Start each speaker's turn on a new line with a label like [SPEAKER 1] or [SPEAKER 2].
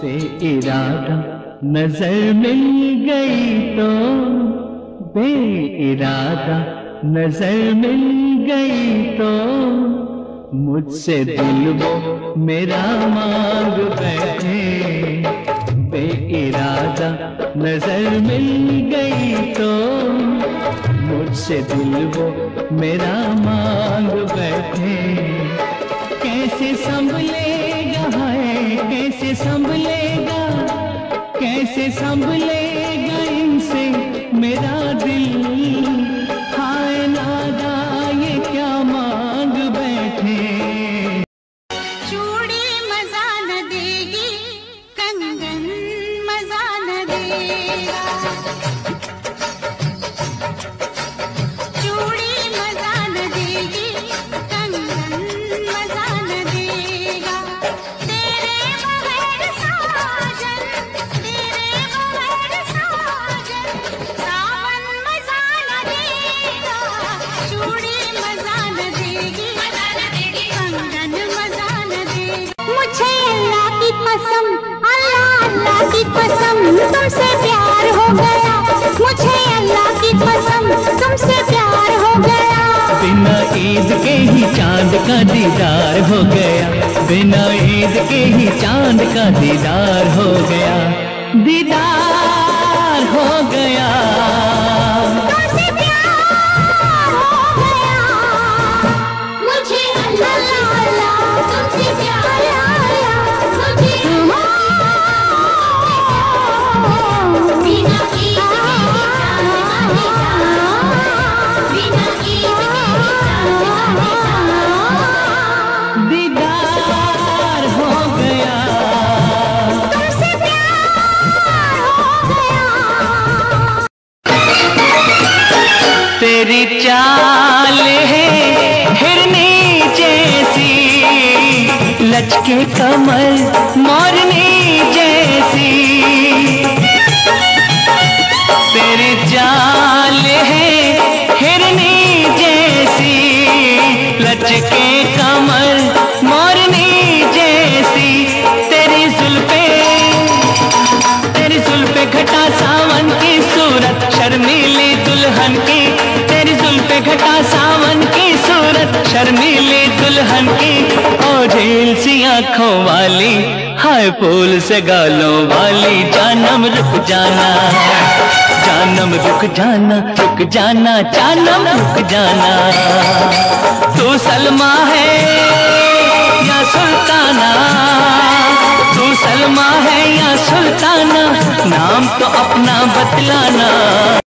[SPEAKER 1] इरादा नजर मिल गई तो, बेइरादा नजर मिल गई तो, मुझसे दिल वो मेरा मांग बैठे। बेइरादा नजर मिल गई तो, मुझसे दिल वो मेरा मांग बैठे। कैसे संभलेगा है, कैसे संभलेगा, कैसे संभलेगा इनसे मेरा दिल। हाय नादा ये क्या मांग बैठे।
[SPEAKER 2] चूड़ी मजा न देगी, कंगन मजा न देगा। चूड़ी मजा न देगी, कंगन मजा न देगा। तेरे बगैर साजन, तेरे बगैर साजन, सावन मजा न देगा। चूड़ी मजा न देगी, कंगन मजा न देगा। मुझे अल्लाह की कसम, अल्लाह अल्लाह की कसम, तुमसे प्यार हो गया। मुझे अल्लाह की कसम, तुमसे प्यार हो गया।
[SPEAKER 1] बिना ईद के ही चांद का दीदार हो गया। बिना ईद के ही चांद का दीदार हो गया। दीदार हो गया।
[SPEAKER 2] तुमसे प्यार हो गया। मुझे अल्लाह अल्लाह तुमसे प्यार आया। मुझे बिना ईद के ही चांद का दीदार, बिना ईद के ही चांद का दीदार।
[SPEAKER 1] दीदार हो गया।
[SPEAKER 2] तुमसे प्यार हो गया।
[SPEAKER 1] तेरी चाल है हिरनी जैसी, लचके कमर मोरनी जैसी। तेरी चाल है हिरनी जैसी, लचके कमर मोरनी जैसी। तेरी जुल्फे घटा सावन की सूरत, शर्मीली दुल्हन की। तेरी जुल्फे घटा सावन की सूरत, शर्मीली दुल्हन की। ओ झील सी आंखों वाली, हाय फूल से गालों वाली। जानम रुक जाना, जानम रुक जाना, रुक जाना, जानम रुक जाना। तू सलमा है या सुल्ताना, तू सलमा है या सुल्ताना, नाम तो अपना बतलाना।